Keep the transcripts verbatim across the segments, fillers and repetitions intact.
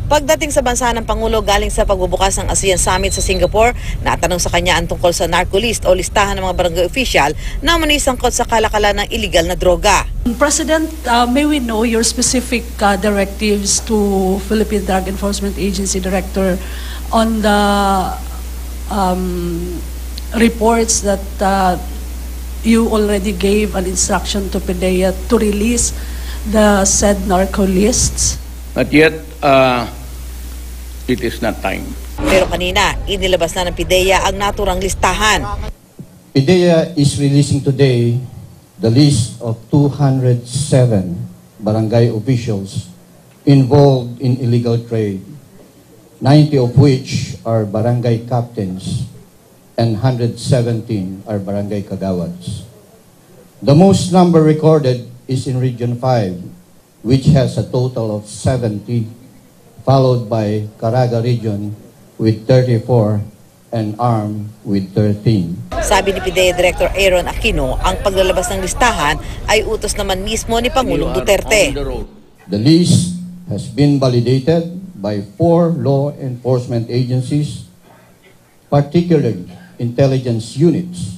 Pagdating sa bansa ng Pangulo galing sa pagbubukas ng ASEAN Summit sa Singapore, natanong sa kanya ang tungkol sa narco-list o listahan ng mga barangay official na umano'y sangkot sa kalakalan ng illegal na droga. President, uh, may we know your specific uh, directives to Philippine Drug Enforcement Agency Director on the um, reports that uh, you already gave an instruction to P D E A to release the said narco-lists? Not yet. Uh, it is not time. Pero kanina, inilabas na ng P D E A ang naturang listahan. P D E A is releasing today the list of two hundred seven barangay officials involved in illegal trade, ninety of which are barangay captains and one hundred seventeen are barangay kagawads. The most number recorded is in Region five, which has a total of seventy, followed by Caraga Region with thirty-four and Arm with thirteen. Sabi ni P D E A Director Aaron Aquino, ang paglalabas ng listahan ay utos naman mismo ni Pangulong Duterte. The list has been validated by four law enforcement agencies, particularly intelligence units.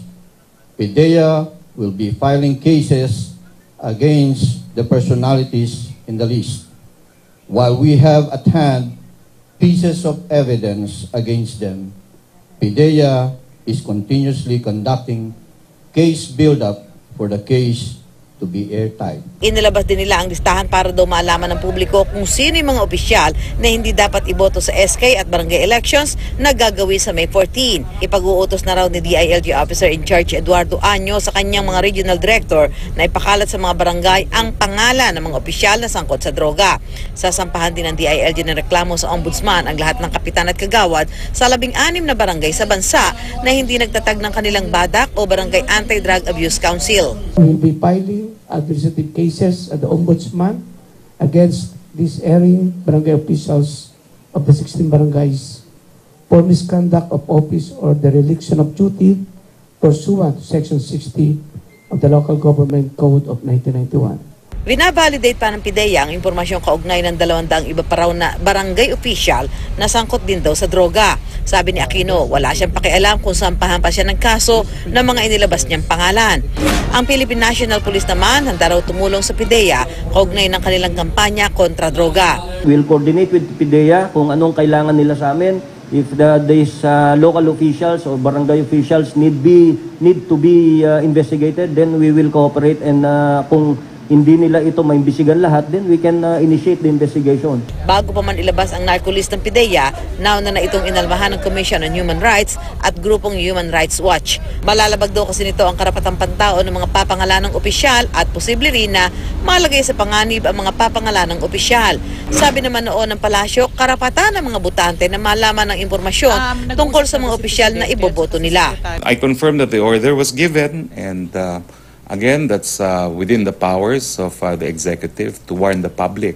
P D E A will be filing cases against the personalities in the list, while we have at hand pieces of evidence against them. P D E A is continuously conducting case build-up for the case to be airtight. Inilabas din nila ang listahan para daw malaman ng publiko kung sino yung mga opisyal na hindi dapat iboto sa S K at barangay elections na gagawin sa May fourteen. Ipag-uutos na raw ni D I L G Officer in Charge Eduardo Año sa kanyang mga regional director na ipakalat sa mga barangay ang pangalan ng mga opisyal na sangkot sa droga. Sasampahan din ng D I L G ng reklamo sa Ombudsman ang lahat ng kapitan at kagawad sa labing-anim na barangay sa bansa na hindi nagtatag ng kanilang badak o Barangay Anti-Drug Abuse Council. We will be filing administrative cases at the Ombudsman against these erring barangay officials of the sixteen barangays for misconduct of office or dereliction of duty pursuant to Section sixty of the Local Government Code of nineteen ninety-one. Binabalidate pa ng P D E A ang impormasyong kaugnay ng dalawang daang iba pa raw na barangay official na sangkot din daw sa droga. Sabi ni Aquino, wala siyang pakialam kung sampahan pa siya ng kaso ng mga inilabas niyang pangalan. Ang Philippine National Police naman handa raw tumulong sa P D E A kaugnay ng kanilang kampanya kontra droga. We'll coordinate with P D E A kung anong kailangan nila sa amin. If the, these uh, local officials or barangay officials need be need to be uh, investigated, then we will cooperate, and uh, kung hindi nila ito maimbisigan lahat, then we can uh, initiate the investigation. Bago pa man ilabas ang narco-list ng P D E A, nauna na itong inalmahan ng Commission on Human Rights at grupong Human Rights Watch. Malalabag daw kasi nito ang karapatang pantao ng mga papangalanang opisyal at posible rin na malagay sa panganib ang mga papangalanang opisyal. Sabi naman noon ng palasyo, karapatan ng mga botante na malaman ng impormasyon um, tungkol sa mga opisyal na iboboto nila. I confirm that the order was given, and uh, again, that's uh, within the powers of uh, the executive to warn the public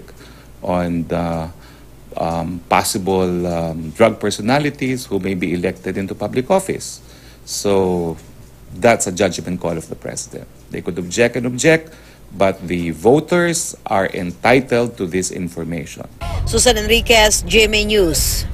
on the um, possible um, drug personalities who may be elected into public office. So that's a judgment call of the president. They could object and object, but the voters are entitled to this information. Susan Enriquez, G M A News.